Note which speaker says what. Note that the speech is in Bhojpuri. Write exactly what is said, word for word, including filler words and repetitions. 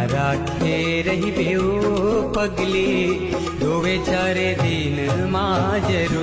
Speaker 1: राखे रही बेऊ पगली दोवे चारे दिन मां जरूर।